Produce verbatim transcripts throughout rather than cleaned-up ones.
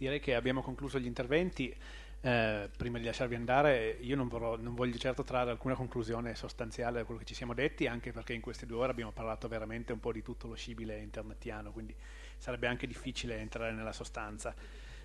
direi che abbiamo concluso gli interventi. Eh, prima di lasciarvi andare, io non, vorrò, non voglio certo trarre alcuna conclusione sostanziale da quello che ci siamo detti, anche perché in queste due ore abbiamo parlato veramente un po' di tutto lo scibile internetiano, quindi sarebbe anche difficile entrare nella sostanza.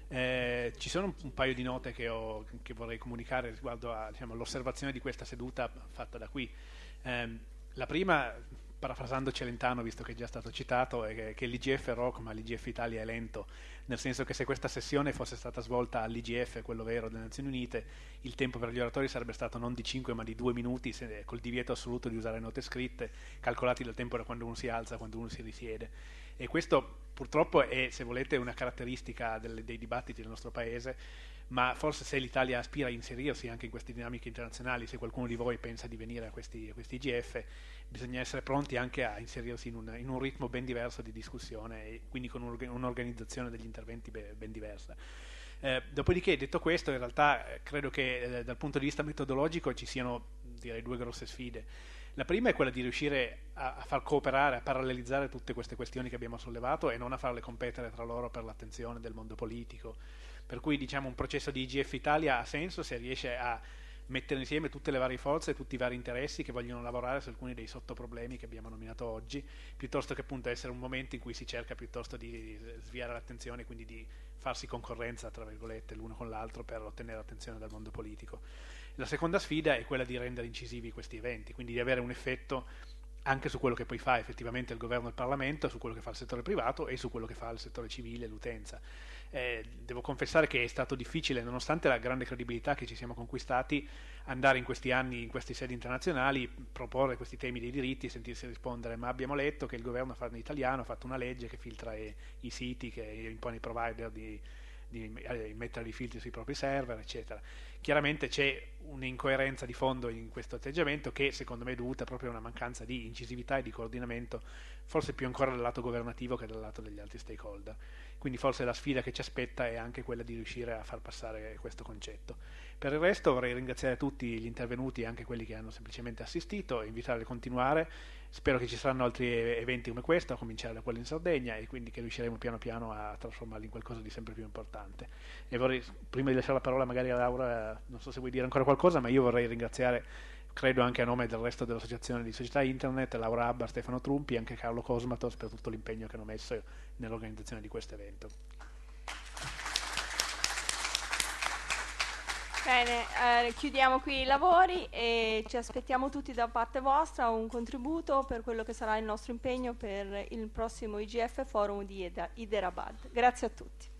Eh, ci sono un, un paio di note che, ho, che vorrei comunicare riguardo a, diciamo, all'osservazione di questa seduta fatta da qui. Eh, la prima, parafrasando Celentano, visto che è già stato citato, è che, che l'I G F è rock ma l'I G F Italia è lento, nel senso che se questa sessione fosse stata svolta all'I G F, quello vero delle Nazioni Unite, il tempo per gli oratori sarebbe stato non di cinque ma di due minuti, se, col divieto assoluto di usare note scritte, calcolati dal tempo da quando uno si alza a quando uno si risiede. E questo purtroppo è, se volete, una caratteristica del, dei dibattiti del nostro paese, ma forse se l'Italia aspira a inserirsi anche in queste dinamiche internazionali, se qualcuno di voi pensa di venire a questi, a questi I G F, bisogna essere pronti anche a inserirsi in un, in un ritmo ben diverso di discussione e quindi con un'organizzazione degli interventi ben diversa. Eh, dopodiché, detto questo, in realtà eh, credo che eh, dal punto di vista metodologico ci siano, direi, due grosse sfide. La prima è quella di riuscire a, a far cooperare, a parallelizzare tutte queste questioni che abbiamo sollevato e non a farle competere tra loro per l'attenzione del mondo politico. Per cui, diciamo, un processo di I G F Italia ha senso se riesce a mettere insieme tutte le varie forze e tutti i vari interessi che vogliono lavorare su alcuni dei sottoproblemi che abbiamo nominato oggi, piuttosto che appunto essere un momento in cui si cerca piuttosto di sviare l'attenzione, quindi di farsi concorrenza, tra virgolette, l'uno con l'altro per ottenere l'attenzione dal mondo politico. La seconda sfida è quella di rendere incisivi questi eventi, quindi di avere un effetto anche su quello che poi fa effettivamente il governo e il Parlamento, su quello che fa il settore privato e su quello che fa il settore civile e l'utenza. Eh, devo confessare che è stato difficile, nonostante la grande credibilità che ci siamo conquistati, andare in questi anni, in queste sedi internazionali, proporre questi temi dei diritti e sentirsi rispondere: ma abbiamo letto che il governo fa in italiano, ha fatto una legge che filtra i, i siti, che impone ai provider di di mettere i filtri sui propri server, eccetera. Chiaramente c'è un'incoerenza di fondo in questo atteggiamento che secondo me è dovuta proprio a una mancanza di incisività e di coordinamento, forse più ancora dal lato governativo che dal lato degli altri stakeholder. Quindi forse la sfida che ci aspetta è anche quella di riuscire a far passare questo concetto. Per il resto vorrei ringraziare tutti gli intervenuti, anche quelli che hanno semplicemente assistito, e invitarli a continuare. Spero che ci saranno altri eventi come questo, a cominciare da quello in Sardegna, e quindi che riusciremo piano piano a trasformarli in qualcosa di sempre più importante. E vorrei, prima di lasciare la parola magari a Laura, non so se vuoi dire ancora qualcosa, ma io vorrei ringraziare, credo anche a nome del resto dell'Associazione di Società Internet, Laura Abba, Stefano Trumpi e anche Carlo Cosmatos per tutto l'impegno che hanno messo nell'organizzazione di questo evento. Bene, eh, chiudiamo qui i lavori e ci aspettiamo tutti da parte vostra un contributo per quello che sarà il nostro impegno per il prossimo I G F Forum di Hyderabad. Grazie a tutti.